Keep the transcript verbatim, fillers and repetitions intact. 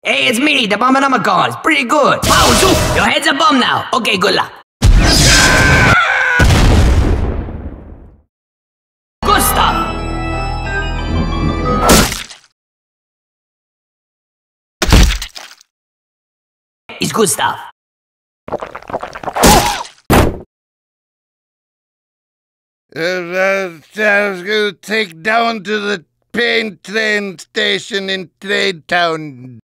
Hey, it's me, the Bombinomicon. It's pretty good. Wow, Zoo, your head's a bum now. Okay, good luck. Good stuff. It's good stuff. Uh, uh, I was going to take down to the pain train station in Trade Town.